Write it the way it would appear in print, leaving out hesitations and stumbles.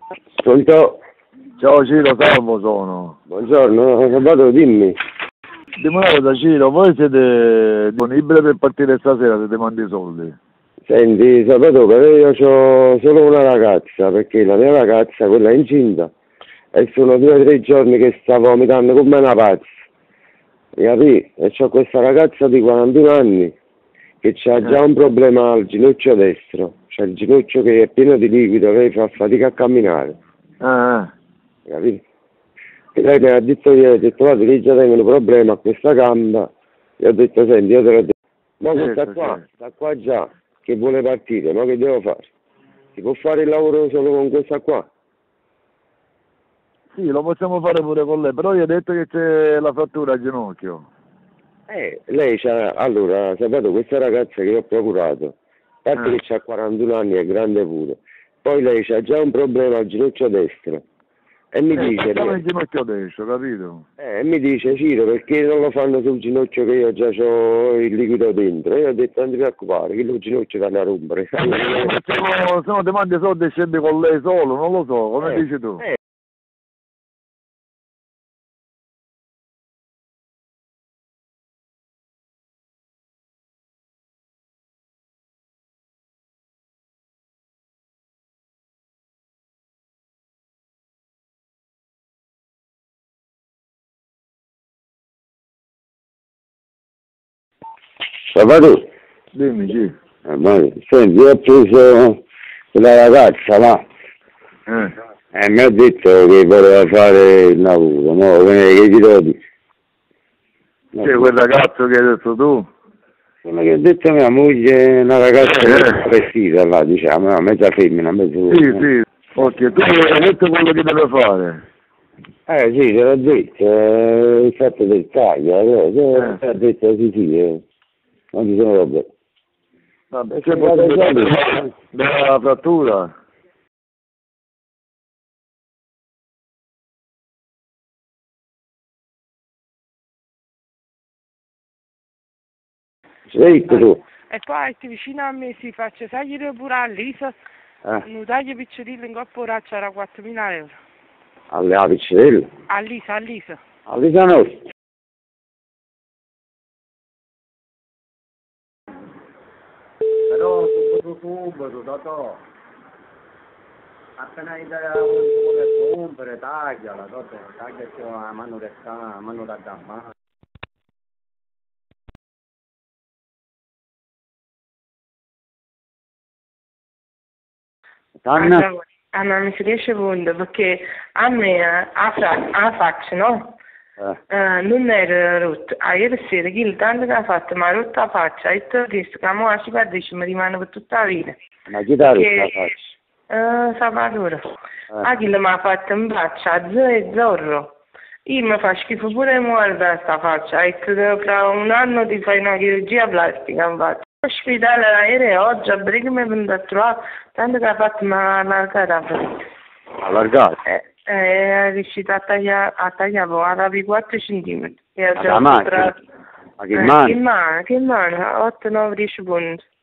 Pronto? Ciao Ciro, Salvo sono. Buongiorno, Sabato, dimmi. Dimmi una cosa Ciro, voi siete disponibili per partire stasera se ti mandi i soldi? Senti, Sabato, però io ho solo una ragazza, perché la mia ragazza, quella è incinta, e sono 2 o 3 giorni che sta vomitando come una pazza. Capì? E c'ho questa ragazza di 41 anni che ha già un problema al ginocchio destro, c'è il ginocchio che è pieno di liquido, lei fa fatica a camminare. Capì? E lei mi ha detto ieri, ha detto guarda, lì già tengono un problema a questa gamba, e ho detto senti, io te l'ho detto, ma sta qua già, che vuole partire, ma che devo fare? Si può fare il lavoro solo con questa qua? Sì, lo possiamo fare pure con lei, però io ho detto che c'è la frattura al ginocchio. Lei c'ha, allora, sapete, questa ragazza che io ho procurato, a parte che ha 41 anni, è grande pure, poi lei c'ha già un problema al ginocchio destro, e mi dice... il ginocchio destro, capito? E mi dice, Ciro, perché non lo fanno sul ginocchio che io già ho il liquido dentro? E io ho detto, non ti preoccupare, che il ginocchio vanno a rompere. Se no ti mandi i soldi e scendi con lei solo, non lo so, come dici tu? Sabato? Dimmi, sì. Senti, io ho preso quella ragazza là, e mi ha detto che voleva fare il lavoro, no? Che ti devo dire? C'è quel ragazzo che hai detto tu? Come che ha detto mia moglie, una ragazza vestita là, diciamo, no, mezza femmina, mezza uomo. Sì, ok, tu hai detto quello che deve fare. Sì, te l'ho detto, il fatto del taglio, ha detto sì, non ci sono robe. Vabbè, c'è possibilità della frattura? Sei tu? E poi ti vicino a me si faccia tagliare pure all'ISA, un taglio piccerino in coppa ora c'era 4.000 euro. Alle piccerelle? All'ISA. All'ISA nostra. Però subito, dato. Appena hai dato un compere, tagliala, taglia la mano resta, mano da gamba. Ma mi si riesce punto perché a me a faccia, no? Non era rotto. Ieri sera chi tanto che ha fatto mi ha rotto la faccia e tutto questo che mo ci perdisce mi rimane per tutta la vita. Ma chi t'ha rotto la faccia? Salvatore. A chi mi ha fatto in faccia a zorro. Io mi fa schifo pure muovere sta faccia. Ecco che fra un anno ti fai una chirurgia plastica in faccia. Ospedale aereo oggi a Briga mi è venuto a trovare, tanto che ha fatto una allargata. Allargata? È riuscito a tagliare alla 4 cm. Ma che mano? Che mano? 8-9 10 punti.